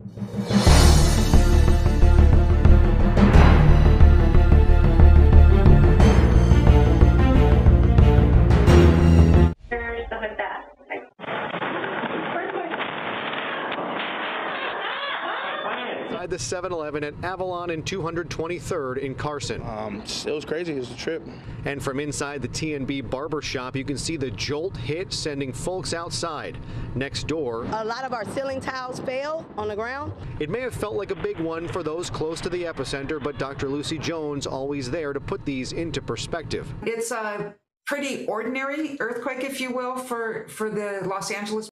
Stuff like that. Inside the 7-Eleven at Avalon and 223rd in Carson. It was crazy. It was a trip. And from inside the T&B barber shop, you can see the jolt hit sending folks outside. Next door, a lot of our ceiling tiles fell on the ground. It may have felt like a big one for those close to the epicenter, but Dr. Lucy Jones always there to put these into perspective. It's a pretty ordinary earthquake, if you will, for the Los Angeles